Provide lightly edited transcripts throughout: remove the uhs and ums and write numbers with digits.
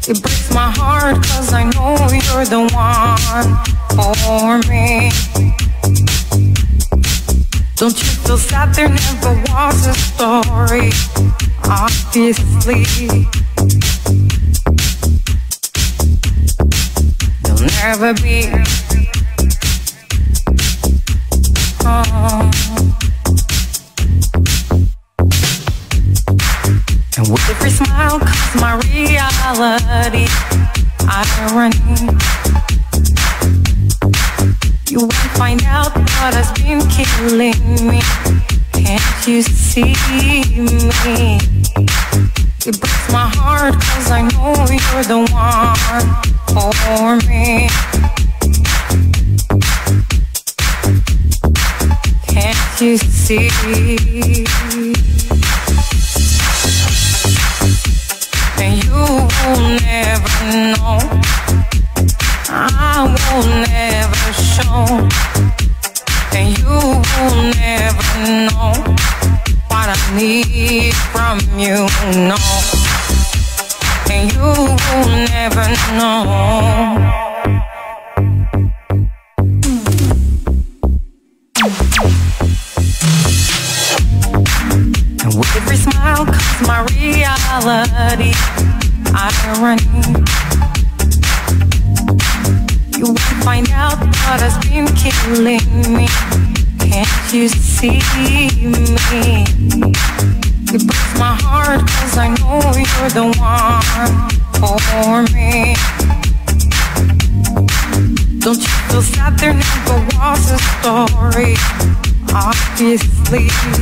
It breaks my heart 'cause I know you're the one for me. Don't you feel sad? There never was a story, obviously. There'll never be. And with every smile comes my reality, irony. You won't find out what has been killing me. Can't you see me? It breaks my heart 'cause I know you're the one for me. Can't you see? And you will never know, I will never show, and you will never know what I need from you, no. And you will never know. And with every smile comes my reality, irony. You won't find out what has been killing me. Can't you see me? It breaks my heart 'cause I know you're the one for me. Don't you feel sad? There never was a story, obviously.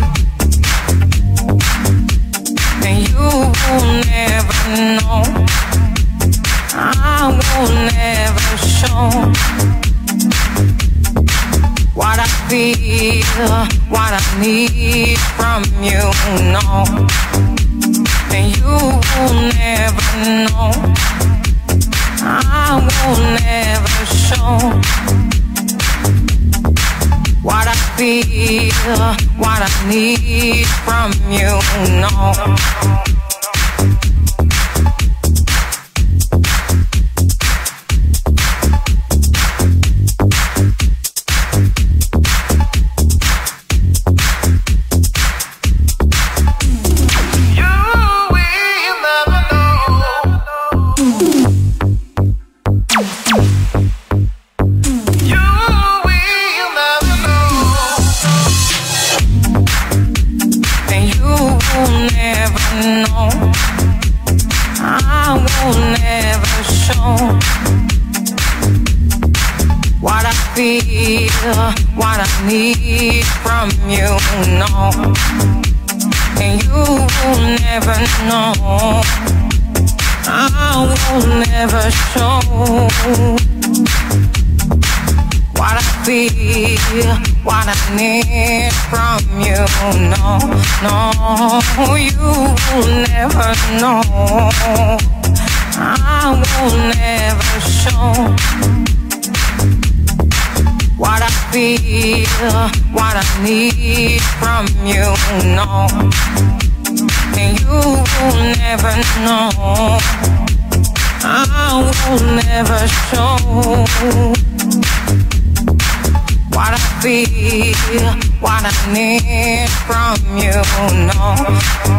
And you will never know, I will never show what I feel, what I need from you, no. And you will never know, I will never show what I feel, what I need from you, no. What I need from you, no. And you will never know, I will never show what I feel, what I need from you, no. No, you will never know, I will never show what I feel, what I need from you, no. And you will never know, I will never show what I feel, what I need from you, no.